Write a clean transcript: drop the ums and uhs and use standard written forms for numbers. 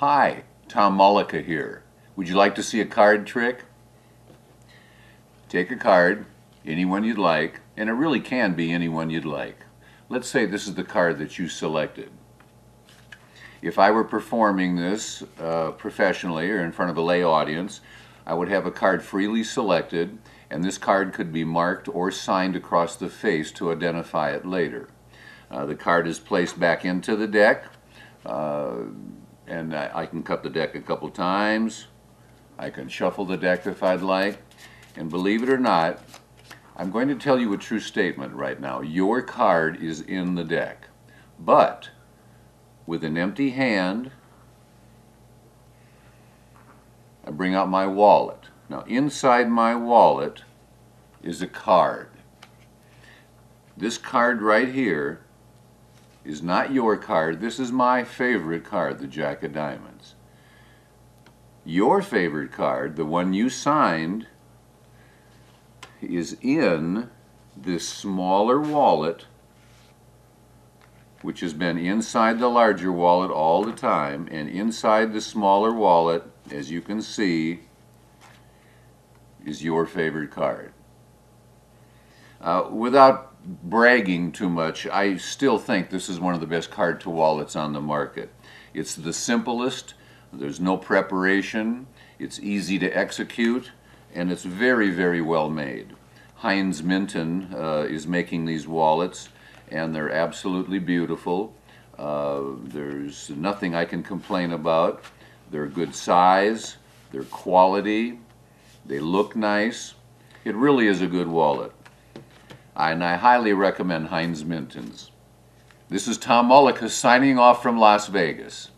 Hi, Tom Mullica here. Would you like to see a card trick? Take a card, anyone you'd like, and it really can be anyone you'd like. Let's say this is the card that you selected. If I were performing this professionally or in front of a lay audience, I would have a card freely selected, and this card could be marked or signed across the face to identify it later. The card is placed back into the deck, and I can cut the deck a couple times. I can shuffle the deck if I'd like. And believe it or not, I'm going to tell you a true statement right now. Your card is in the deck. But with an empty hand, I bring out my wallet. Now inside my wallet is a card. This card right here is not your card. This is my favorite card, the Jack of Diamonds. Your favorite card, the one you signed, is in this smaller wallet, which has been inside the larger wallet all the time, and inside the smaller wallet, as you can see, is your favorite card. Without bragging too much, I still think this is one of the best card to wallets on the market. It's the simplest, there's no preparation, it's easy to execute, and it's very, very well made. Heinz Minton is making these wallets, and they're absolutely beautiful. There's nothing I can complain about. They're good size, they're quality, they look nice. It really is a good wallet. And I highly recommend Heinz Minton's. This is Tom Mullica signing off from Las Vegas.